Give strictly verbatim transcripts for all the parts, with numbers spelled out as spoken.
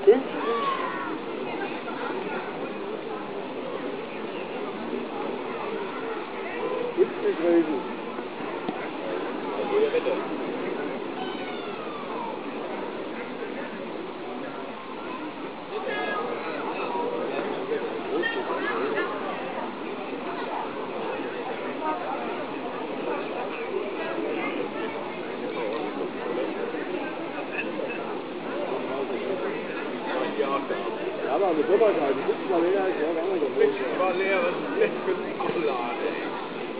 fünfzig Rösen. Ja, bitte. Ja, aber mit Sommertag, die sitzen mal länger, ich glaube, auch nicht. Ich war leer, was ist das für ein Schokolade, ey?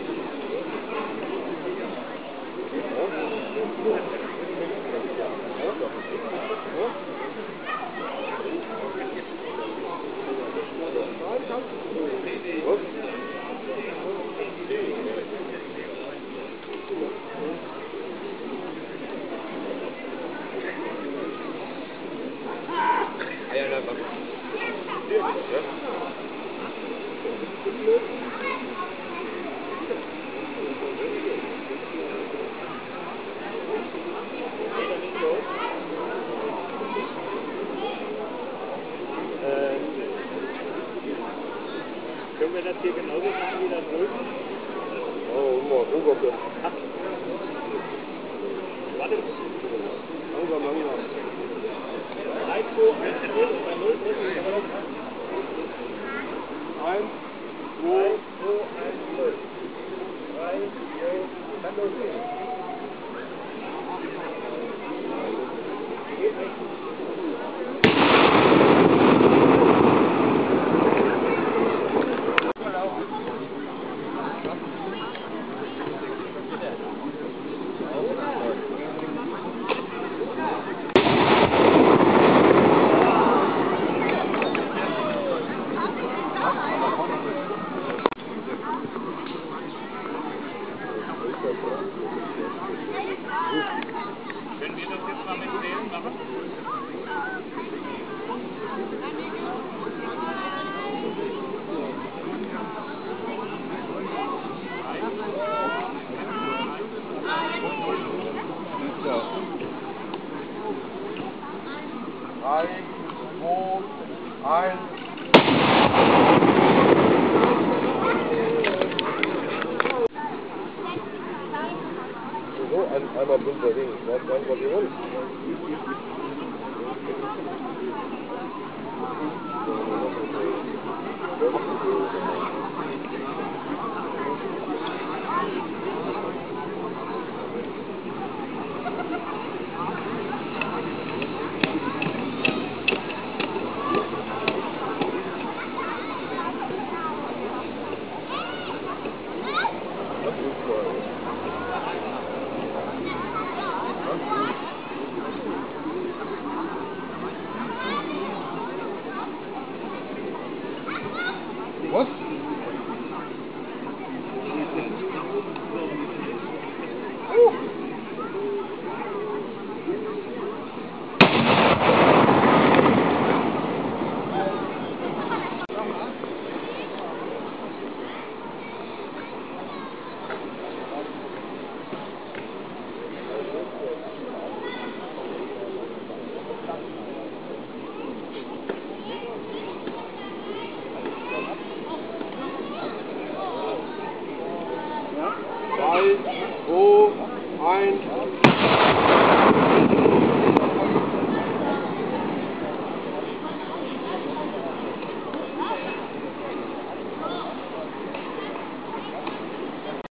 Ja, das war sehr gut, ja? Äh, können wir das hier genauso machen wie da drüben? Oh, mal gucken. Warte. Langsam, langsam. drei, zwei, eins, null und bei null drücken. Eins, drei, zwei, eins, null. drei, zwei, kann losgehen. Können wir das jetzt mal mit Zählen machen? drei, zwei, eins. So, ein, einmal bunter Ring. Was sagen wir die Runde? Was? drei, zwei, eins.